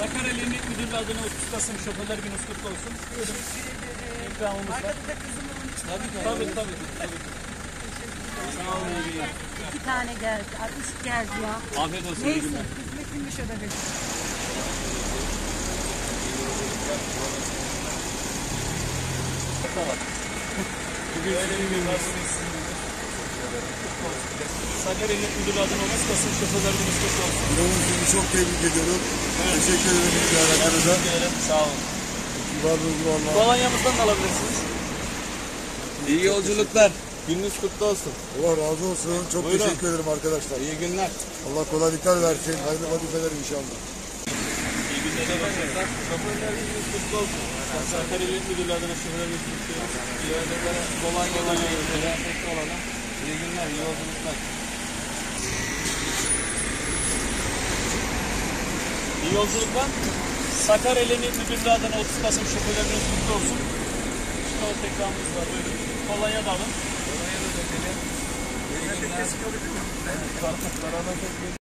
Sakarya Emniyet Müdürlüğü adına Utku Kasım şoförler gününüz kutlu olsun. Buyurun. İkramımız var. Arkada da kızımın onun için. Tabii. Sağ olun. İki tane geldi. Ay, üç geldi ya. Afiyet olsun. Neyse. Hizmetinmiş o da benim. Bugün öyle bir varsınız. Sakarya Emniyet Müdürlüğü adına Utku Kasım şoförler gününüz kutlu olsun. Sizi çok tebrik ediyorum. Teşekkür ederim ziyaretlerinize. Sağ olun. Varlığınız vallahi. Kolonyamızdan da alabilirsiniz. İyi yolculuklar. Gününüz kutlu olsun. Allah razı olsun. Çok Buyurun. teşekkür ederim arkadaşlar. İyi günler. Allah kolaylıklar versin. Hayırlı vazifeler inşallah. İyi günler başkanlar. Şoförler gününüz kutlu olsun. Sakarya Emniyet Müdürlüğü adına şoförler gününüz kutlu olsun. İyi yolculuklar. Kolay yolculuklar. Mutlu olalım. İyi günler. İyi yolculuklar. İyi yolculuklar. Sakarya Emniyet Müdürlüğü adına 30 Kasım şoförler gününüz kutlu olsun. Şu tekramımız var. Buyurun. Kolonya da alın. İyi günler.